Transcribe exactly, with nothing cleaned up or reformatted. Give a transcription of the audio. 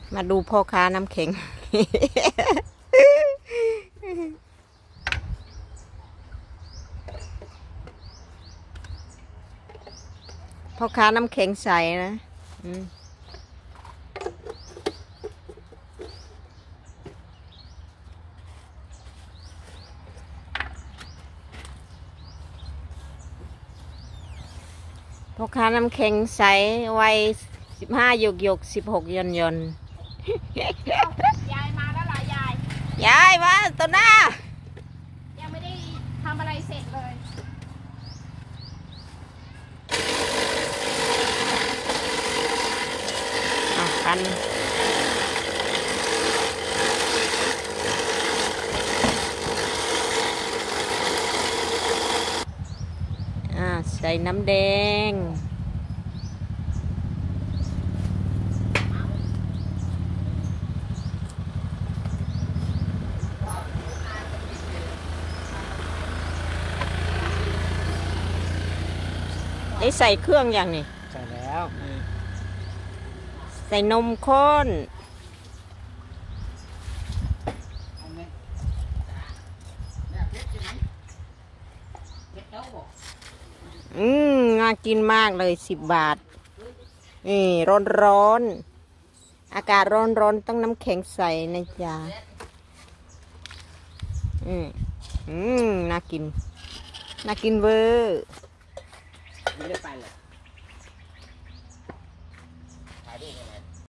มาดูพ่อค้าน้ำแข็ง พ่อค้าน้ำแข็งใสนะพ่อค้าน้ำแข็งใสวัยสิบห้าหยกหยกสิบหกยนยนยายมาแล้วล่ะยายยายมาตัวหน้ายังไม่ได้ทำอะไรเสร็จเลยอ่ะกันอ่าใส่น้ำแดงได้ใส่เครื่องอย่างนี้ใส่แล้วใส่นมข้นอืมน่ากินมากเลยสิบบาทนี่ร้อนร้อนอากาศร้อนร้อนต้องน้ำแข็งใส่นะจ๊ะอืมอืมน่ากินน่ากินเวอร์ไม่ได้ไปเลย